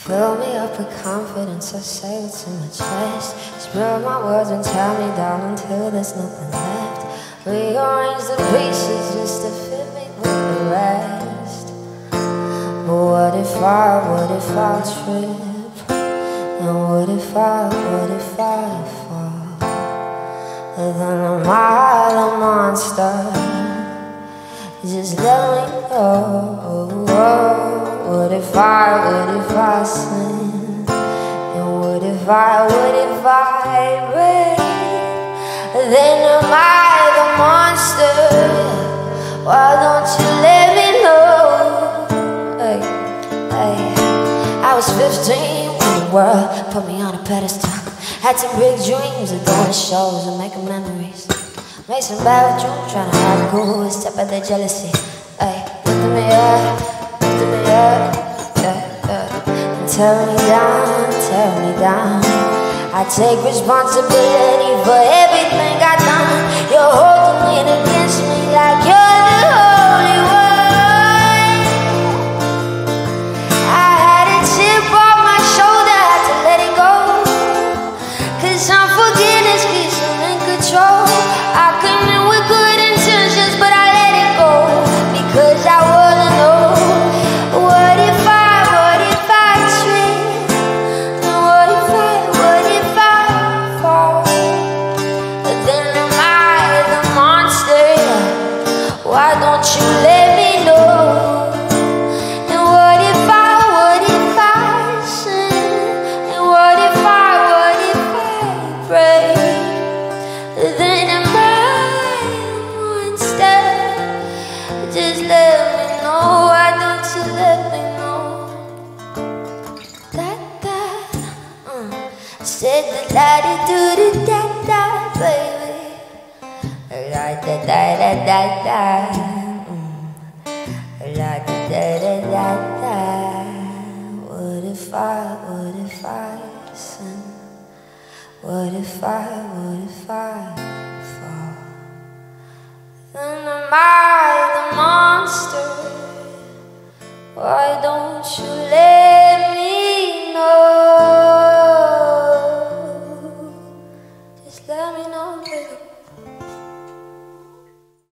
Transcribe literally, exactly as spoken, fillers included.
Fill me up with confidence, I say what's in my chest. Spill my words and tear me down until there's nothing left. Rearrange the pieces just to fit me with the rest. But what if I, what if I trip? And what if I, what if I fall? Then am I the monster? Just let me go. What if I, what if I sin? And what if I, what if I break? Then am I the monster? Why don't you let me know? Hey, hey. I was fifteen when the world put me on a pedestal. Had some big dreams of doing shows and making memories. Made some bad dreams trying to hide cool, step at the jealousy. Hey, lifting me up, lifting me up, yeah, yeah. And tear me down, tear me down. I take responsibility for everything I've done. You're holding it against me like you're the holy one. I had a chip on my shoulder, had to let it go. Cause unforgiveness keeps them in control. I couldn't with good intentions, but I let it go. Because I wanna know, what if I, what if I trip? And what if I, what if I fall? Then am I the monster? Why don't you let me know? And what if I, what if I sin? And what if I, what if I pray? Then am I the monster? Just let me know. Why don't you let me know? Da da, uh. Said the da da do the da da, baby. La da da da da da. La da da da da da. What if I, what if I sin? What if I, what if I fall? Then am I the monster? Why don't you let